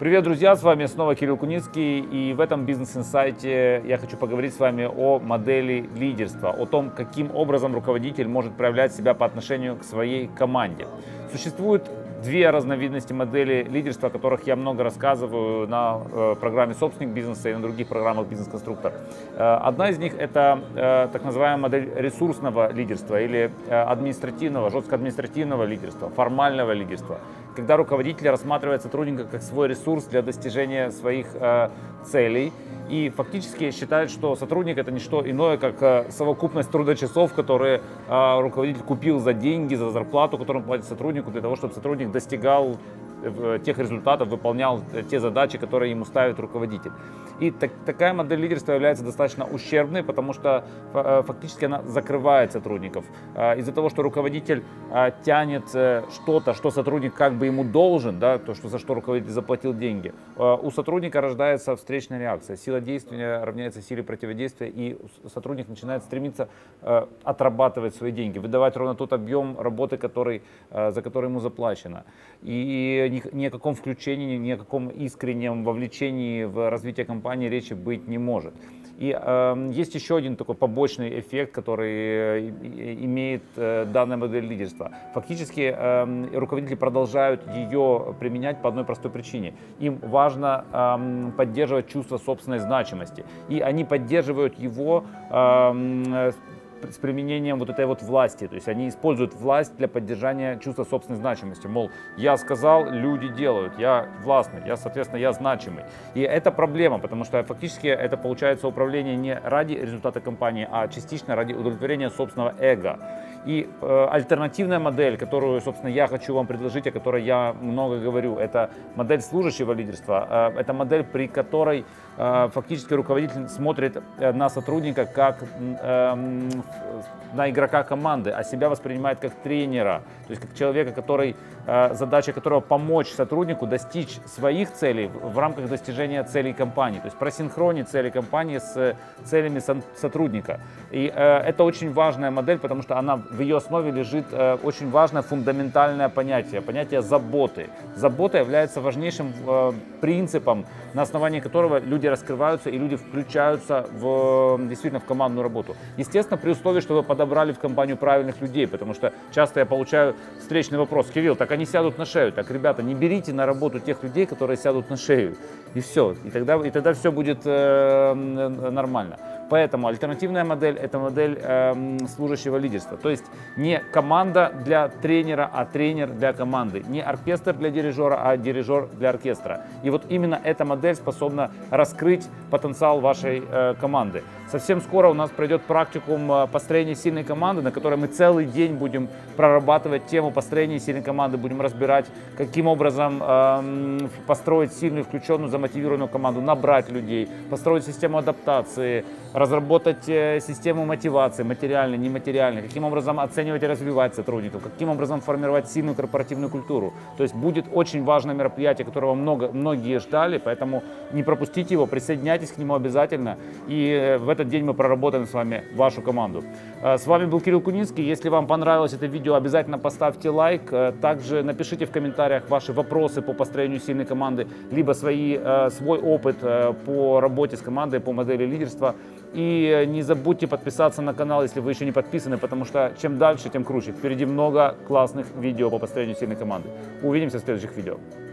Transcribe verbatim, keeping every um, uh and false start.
Привет, друзья! С вами снова Кирилл Куницкий, и в этом бизнес-инсайте я хочу поговорить с вами о модели лидерства, о том, каким образом руководитель может проявлять себя по отношению к своей команде. Существует две разновидности модели лидерства, о которых я много рассказываю на э, программе «Собственник бизнеса» и на других программах «Бизнес-конструктор». Э, одна из них – это э, так называемая модель ресурсного лидерства или э, административного, жестко-административного лидерства, формального лидерства, когда руководитель рассматривает сотрудника как свой ресурс для достижения своих э, целей и фактически считает, что сотрудник – это не что иное, как э, совокупность трудочасов, которые э, руководитель купил за деньги, за зарплату, которую он платит сотруднику, для того, чтобы сотрудник достигал тех результатов, выполнял те задачи, которые ему ставит руководитель. И так, такая модель лидерства является достаточно ущербной, потому что фактически она закрывает сотрудников. Из-за того, что руководитель тянет что-то, что сотрудник как бы ему должен, да, то, что, за что руководитель заплатил деньги, у сотрудника рождается встречная реакция. Сила действия равняется силе противодействия, и сотрудник начинает стремиться отрабатывать свои деньги, выдавать ровно тот объем работы, который, за который ему заплачено. И ни о каком включении, ни о каком искреннем вовлечении в развитие компании речи быть не может. И э, есть еще один такой побочный эффект, который имеет э, данная модель лидерства. Фактически э, руководители продолжают ее применять по одной простой причине. Им важно э, поддерживать чувство собственной значимости. И они поддерживают его э, с применением вот этой вот власти. То есть они используют власть для поддержания чувства собственной значимости. Мол, я сказал, люди делают, я властный, я, соответственно, я значимый. И это проблема, потому что фактически это получается управление не ради результата компании, а частично ради удовлетворения собственного эго. И э, альтернативная модель, которую, собственно, я хочу вам предложить, о которой я много говорю, это модель служащего лидерства. Э, это модель, при которой э, фактически руководитель смотрит на сотрудника как э, на игрока команды, а себя воспринимает как тренера, то есть как человека, который, э, задача которого помочь сотруднику достичь своих целей в, в рамках достижения целей компании, то есть просинхронить цели компании с целями со сотрудника. И э, это очень важная модель, потому что она в ее основе лежит э, очень важное фундаментальное понятие, понятие заботы. Забота является важнейшим э, принципом, на основании которого люди раскрываются и люди включаются в, действительно в командную работу. Естественно, при условии, что вы подобрали в компанию правильных людей, потому что часто я получаю встречный вопрос: Кирилл, так они сядут на шею. Так, ребята, не берите на работу тех людей, которые сядут на шею. И все. И тогда, и тогда все будет э, нормально. Поэтому альтернативная модель – это модель э, служащего лидерства. То есть не команда для тренера, а тренер для команды. Не оркестр для дирижера, а дирижер для оркестра. И вот именно эта модель способна раскрыть потенциал вашей э, команды. Совсем скоро у нас пройдет практикум построения сильной команды, на которой мы целый день будем прорабатывать тему построения сильной команды, будем разбирать, каким образом э, построить сильную, включенную, замотивированную команду, набрать людей, построить систему адаптации, разработать систему мотивации, материальной, нематериальной, каким образом оценивать и развивать сотрудников, каким образом формировать сильную корпоративную культуру. То есть будет очень важное мероприятие, которого много, многие ждали, поэтому не пропустите его, присоединяйтесь к нему обязательно, и в этот день мы проработаем с вами вашу команду. С вами был Кирилл Куницкий. Если вам понравилось это видео, обязательно поставьте лайк. Также напишите в комментариях ваши вопросы по построению сильной команды, либо свои, свой опыт по работе с командой, по модели лидерства. И не забудьте подписаться на канал, если вы еще не подписаны, потому что чем дальше, тем круче. Впереди много классных видео по построению сильной команды. Увидимся в следующих видео.